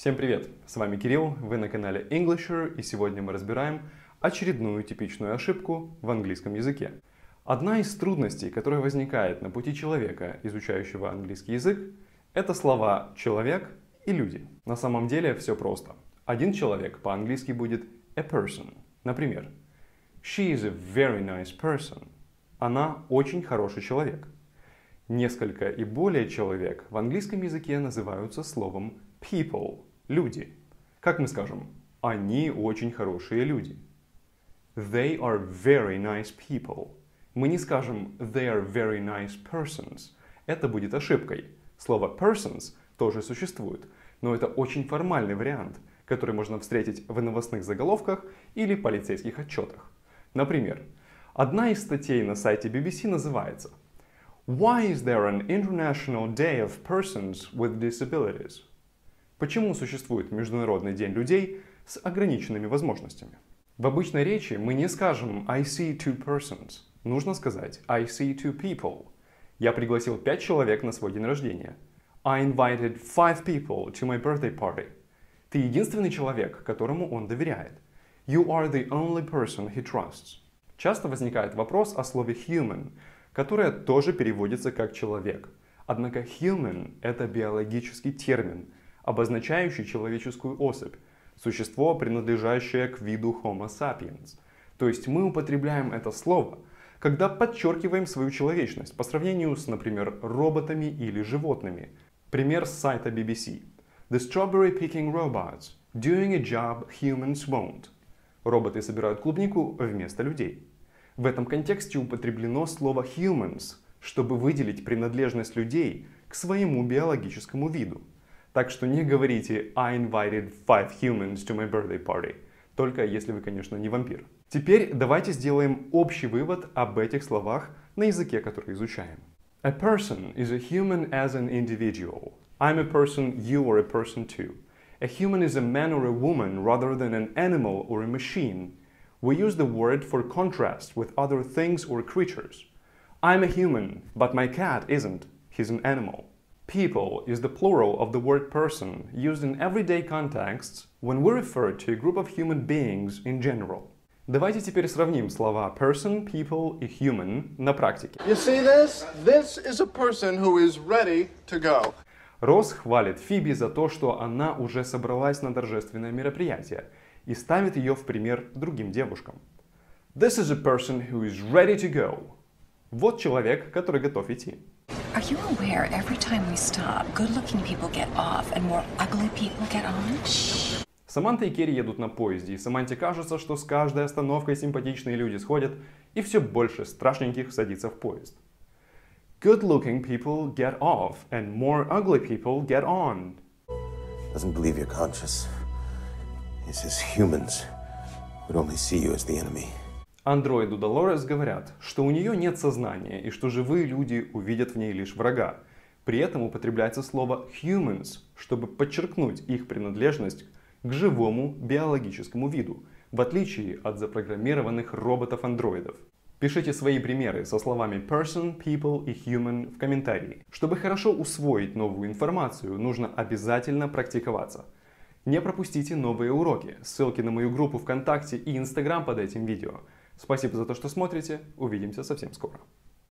Всем привет! С вами Кирилл, вы на канале Englisher, и сегодня мы разбираем очередную типичную ошибку в английском языке. Одна из трудностей, которая возникает на пути человека, изучающего английский язык, это слова «человек» и «люди». На самом деле все просто. Один человек по-английски будет a person. Например, she is a very nice person. Она очень хороший человек. Несколько и более человек в английском языке называются словом people – люди. Как мы скажем? Они очень хорошие люди. They are very nice people. Мы не скажем they are very nice persons. Это будет ошибкой. Слово persons тоже существует, но это очень формальный вариант, который можно встретить в новостных заголовках или полицейских отчетах. Например, одна из статей на сайте BBC называется Why is there an International Day of Persons with Disabilities? Почему существует Международный день людей с ограниченными возможностями? В обычной речи мы не скажем I see two persons. Нужно сказать I see two people. Я пригласил 5 человек на свой день рождения. I invited 5 people to my birthday party. Ты единственный человек, которому он доверяет. You are the only person he trusts. Часто возникает вопрос о слове human, которое тоже переводится как человек. Однако human – это биологический термин, обозначающий человеческую особь, существо, принадлежащее к виду Homo sapiens. То есть мы употребляем это слово, когда подчеркиваем свою человечность по сравнению с, например, роботами или животными. Пример с сайта BBC. The strawberry picking robots doing a job humans won't. Роботы собирают клубнику вместо людей. В этом контексте употреблено слово humans, чтобы выделить принадлежность людей к своему биологическому виду. Так что не говорите I invited 5 humans to my birthday party, только если вы, конечно, не вампир. Теперь давайте сделаем общий вывод об этих словах на языке, который изучаем. A person is a human as an individual. I'm a person, you are a person too. A human is a man or a woman rather than an animal or a machine. We use the word for contrast with other things or creatures. I'm a human, but my cat isn't. He's an animal. People is the plural of the word person, used in everyday contexts when we refer to a group of human beings in general. Давайте теперь сравним слова person, people и human на практике. You see this? This is a person who is ready to go. Росс хвалит Фиби за то, что она уже собралась на торжественное мероприятие и ставит ее в пример другим девушкам. This is a person who is ready to go. Вот человек, который готов идти. Are you aware every time we stop, good-looking people get off and more ugly people get on? Shh. Саманта и Керри едут на поезде, и Саманте кажется, что с каждой остановкой симпатичные люди сходят, и все больше страшненьких садится в поезд. Good-looking people get off, and more ugly people get on. Doesn't believe you're conscious. He says humans would only see you as the enemy. Андроиду Долорес говорят, что у нее нет сознания и что живые люди увидят в ней лишь врага. При этом употребляется слово humans, чтобы подчеркнуть их принадлежность к живому биологическому виду, в отличие от запрограммированных роботов-андроидов. Пишите свои примеры со словами person, people и human в комментарии. Чтобы хорошо усвоить новую информацию, нужно обязательно практиковаться. Не пропустите новые уроки. Ссылки на мою группу ВКонтакте и Инстаграм под этим видео. Спасибо за то, что смотрите. Увидимся совсем скоро.